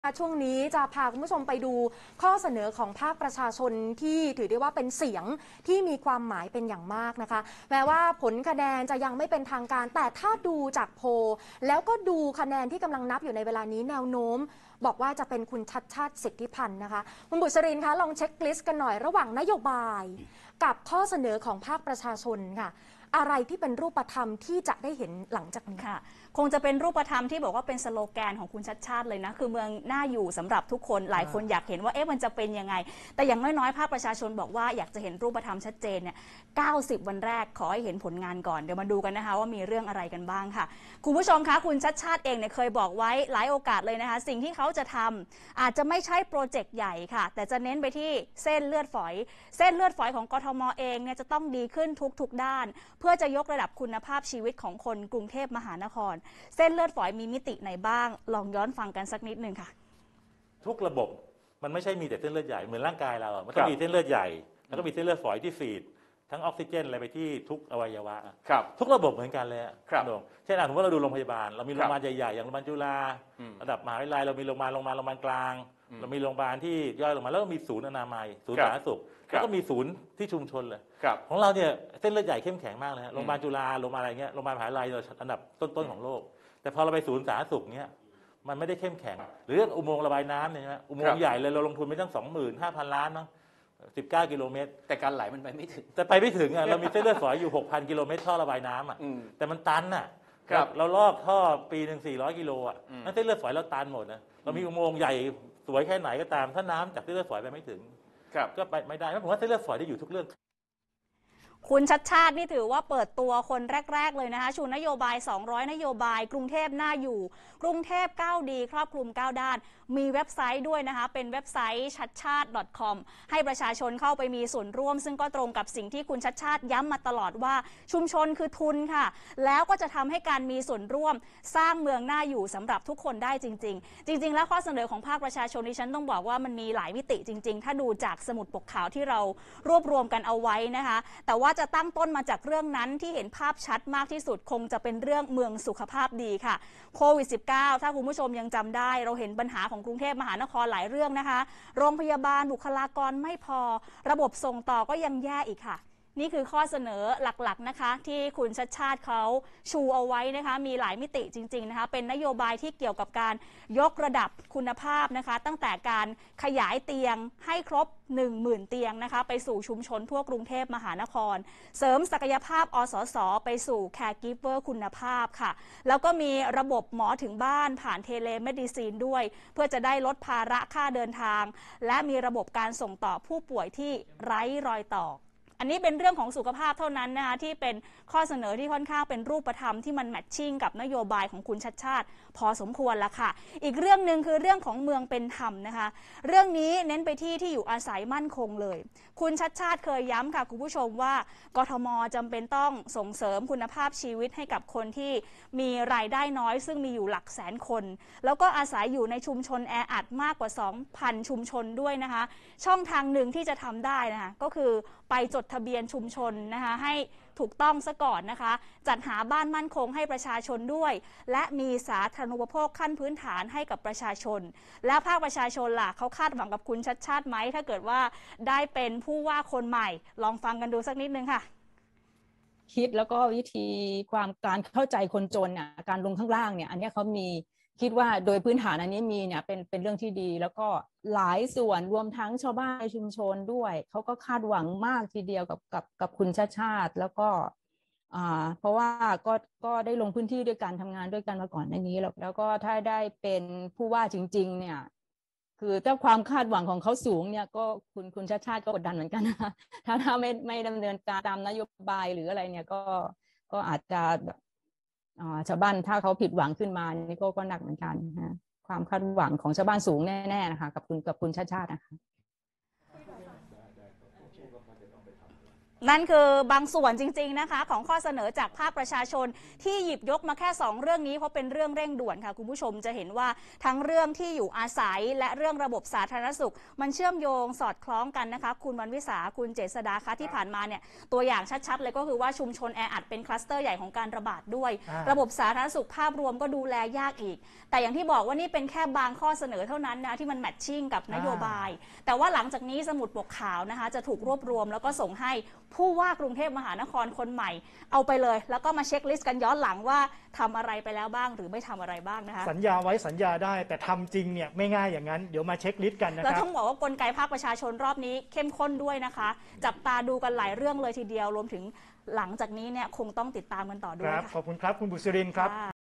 ช่วงนี้จะพาคุณผู้ชมไปดูข้อเสนอของภาคประชาชนที่ถือได้ว่าเป็นเสียงที่มีความหมายเป็นอย่างมากนะคะแม้ว่าผลคะแนนจะยังไม่เป็นทางการแต่ถ้าดูจากโพลแล้วก็ดูคะแนนที่กำลังนับอยู่ในเวลานี้แนวโน้มบอกว่าจะเป็นคุณชัชชาติสิทธิพันธ์นะคะคุณบุษรินทร์คะลองเช็คลิสต์กันหน่อยระหว่างนโยบายกับข้อเสนอของภาคประชาชนค่ะอะไรที่เป็นรูปธรรมที่จะได้เห็นหลังจากนี้ค่ะคงจะเป็นรูปธรรมที่บอกว่าเป็นสโลแกนของคุณชัชชาติเลยนะคือเมืองน่าอยู่สำหรับทุกคนหลายคนอยากเห็นว่ามันจะเป็นยังไงแต่อย่างน้อยๆภาคประชาชนบอกว่าอยากจะเห็นรูปธรรมชัดเจนเนี่ย90 วันแรกขอให้เห็นผลงานก่อนเดี๋ยวมาดูกันนะคะว่ามีเรื่องอะไรกันบ้างค่ะคุณผู้ชมคะคุณชัชชาติเองเนี่ยเคยบอกไว้หลายโอกาสเลยนะคะสิ่งที่เขาจะทำอาจจะไม่ใช่โปรเจกต์ใหญ่ค่ะแต่จะเน้นไปที่เส้นเลือดฝอยของกทมเองเนี่ยจะต้องดีขึ้นทุกด้านเพื่อจะยกระดับคุณภาพชีวิตของคนกรุงเทพมหานครเส้นเลือดฝอยมีมิติไหนบ้างลองย้อนฟังกันสักนิดนึงค่ะทุกระบบมันไม่ใช่มีแต่เส้นเลือดใหญ่เหมือนร่างกายเรามันต้องมีเส้นเลือดใหญ่แล้วก็มีเส้นเลือดฝอยที่ฟีดทั้งออกซิเจนอะไรไปที่ทุกอวัยวะทุกระบบเหมือนกันเลยครับเช่นสมมติว่าเราดูโรงพยาบาลเรามีโรงพยาบาลใหญ่ๆอย่างโรงพยาบาลจุฬาระดับมหาวิทยาลัยเรามีโรงพยาบาลกลางเรามีโรงพยาบาลที่ย่อยลงมาแล้วก็มีศูนย์อนามัยศูนย์สาธารณสุขแล้วก็มีศูนย์ที่ชุมชนเลยของเราเนี่ยเส้นเลือดใหญ่เข้มแข็งมากเลยโรงพยาบาลจุฬาโรงพยาบาลอะไรเงี้ยโรงพยาบาลมหาวิทยาลัยเราอันดับต้นๆของโลกแต่พอเราไปศูนย์สาธารณสุขเนี้ยมันไม่ได้เข้มแข็งหรืออุโมงค์ระบายน้ำเนี่ยอุโมงค์ใหญ่เลยเราลงทุนไปตั้ง 25,000 ล้านมั้ง19 กิโลเมตรแต่การไหลมันไปไม่ถึงแต่ไปไม่ถึงเรามีเส้นเลือดฝอยอยู่ 6,000 กิโลเมตรท่อระบายน้ำแต่มันตันเราลอกท่อปีหนึ่ง400 กิโลนั่นเส้นเลือดฝอยเราตันหมดนะเรามีอุโมงค์ใหญ่สวยแค่ไหนก็ตามถ้าน้ำจากเส้นเลือดฝอยไปไม่ถึงก็ไปไม่ได้เพราะผมว่าเส้นเลือดฝอยได้อยู่ทุกเรื่องคุณชัชชาตินี่ถือว่าเปิดตัวคนแรกๆเลยนะคะชูนโยบาย200นโยบายกรุงเทพน่าอยู่กรุงเทพก้าวดีครอบคลุม9ด้านมีเว็บไซต์ด้วยนะคะเป็นเว็บไซต์ชัดชาติ .com ให้ประชาชนเข้าไปมีส่วนร่วมซึ่งก็ตรงกับสิ่งที่คุณชัชชาติย้ำมาตลอดว่าชุมชนคือทุนค่ะแล้วก็จะทำให้การมีส่วนร่วมสร้างเมืองน่าอยู่สำหรับทุกคนได้จริงๆแล้วข้อเสนอของภาคประชาชนที่ฉันต้องบอกว่ามันมีหลายมิติจริงๆถ้าดูจากสมุดปกขาวที่เรารวบรวมกันเอาไว้นะคะแต่ว่าจะตั้งต้นมาจากเรื่องนั้นที่เห็นภาพชัดมากที่สุดคงจะเป็นเรื่องเมืองสุขภาพดีค่ะโควิด -19 ถ้าคุณผู้ชมยังจำได้เราเห็นปัญหาของกรุงเทพมหานครหลายเรื่องนะคะโรงพยาบาลบุคลากรไม่พอระบบส่งต่อก็ยังแย่อีกค่ะนี่คือข้อเสนอหลักๆนะคะที่คุณชัชชาติเขาชูเอาไว้นะคะมีหลายมิติจริงๆนะคะเป็นนโยบายที่เกี่ยวกับการยกระดับคุณภาพนะคะตั้งแต่การขยายเตียงให้ครบ 10,000 เตียงนะคะไปสู่ชุมชนทั่วกรุงเทพมหานครเสริมศักยภาพอสสไปสู่ Caregiver คุณภาพค่ะแล้วก็มีระบบหมอถึงบ้านผ่านเทเลเมดิซีนด้วยเพื่อจะได้ลดภาระค่าเดินทางและมีระบบการส่งต่อผู้ป่วยที่ไร้รอยต่ออันนี้เป็นเรื่องของสุขภาพเท่านั้นนะคะที่เป็นข้อเสนอที่ค่อนข้างเป็นรูปธรรมที่มันแมทชิ่งกับนโยบายของคุณชัชชาติพอสมควรละค่ะอีกเรื่องหนึ่งคือเรื่องของเมืองเป็นธรรมนะคะเรื่องนี้เน้นไปที่อยู่อาศัยมั่นคงเลยคุณชัชชาติเคยย้ำค่ะคุณผู้ชมว่ากทมจำเป็นต้องส่งเสริมคุณภาพชีวิตให้กับคนที่มีรายได้น้อยซึ่งมีอยู่หลักแสนคนแล้วก็อาศัยอยู่ในชุมชนแออัดมากกว่า 2,000 ชุมชนด้วยนะคะช่องทางหนึ่งที่จะทำได้นะคะก็คือไปจดทะเบียนชุมชนนะคะให้ถูกต้องซะก่อนนะคะจัดหาบ้านมั่นคงให้ประชาชนด้วยและมีสาธารณูปโภคขั้นพื้นฐานให้กับประชาชนและภาคประชาชนล่ะเขาคาดหวังกับคุณชัชชาติไหมถ้าเกิดว่าได้เป็นผู้ว่าคนใหม่ลองฟังกันดูสักนิดนึงค่ะคิดแล้วก็วิธีการเข้าใจคนจนเนี่ยการลงข้างล่างเนี่ยอันนี้เขามีคิดว่าโดยพื้นฐานอันนี้มีเนี่ยเป็นเรื่องที่ดีแล้วก็หลายส่วนรวมทั้งชาวบ้านในชุมชนด้วยเขาก็คาดหวังมากทีเดียวกับคุณชัชชาติแล้วก็เพราะว่าก็ได้ลงพื้นที่ด้วยกันทำงานด้วยกันมาก่อนในนี้แล้วก็ถ้าได้เป็นผู้ว่าจริงๆเนี่ยคือถ้าความคาดหวังของเขาสูงเนี่ยก็คุณชัชชาติก็กดดันเหมือนกันนะคะถ้าไม่ดำเนินการตามนโยบายหรืออะไรเนี่ยก็อาจจะแบบชาวบ้านถ้าเขาผิดหวังขึ้นมานี่ก็หนักเหมือนกันนะความคาดหวังของชาวบ้านสูงแน่ๆนะคะกับคุณชัชชาตินะคะนั่นคือบางส่วนจริงๆนะคะของข้อเสนอจากภาคประชาชนที่หยิบยกมาแค่2เรื่องนี้เพราะเป็นเรื่องเร่งด่วนค่ะคุณผู้ชมจะเห็นว่าทั้งเรื่องที่อยู่อาศัยและเรื่องระบบสาธารณสุขมันเชื่อมโยงสอดคล้องกันนะคะคุณวรรณวิสาคุณเจษฎาคะที่ผ่านมาเนี่ยตัวอย่างชัดๆเลยก็คือว่าชุมชนแออัดเป็นคลัสเตอร์ใหญ่ของการระบาดด้วยระบบสาธารณสุขภาพรวมก็ดูแลยากอีกแต่อย่างที่บอกว่านี่เป็นแค่บางข้อเสนอเท่านั้นนะที่มันแมทชิ่งกับนโยบายแต่ว่าหลังจากนี้สมุดปกขาวนะคะจะถูกรวบรวมแล้วก็ส่งให้ผู้ว่ากรุงเทพมหานครคนใหม่เอาไปเลยแล้วก็มาเช็คลิสต์กันย้อนหลังว่าทำอะไรไปแล้วบ้างหรือไม่ทำอะไรบ้างนะคะสัญญาไว้สัญญาได้แต่ทำจริงเนี่ยไม่ง่ายอย่างนั้นเดี๋ยวมาเช็คลิสต์กันนะครับแล้วต้องบอกว่ากลไกภาคประชาชนรอบนี้เข้มข้นด้วยนะคะจับตาดูกันหลายเรื่องเลยทีเดียวรวมถึงหลังจากนี้เนี่ยคงต้องติดตามกันต่อด้วยครับขอบคุณครับคุณบุษรินทร์ครับ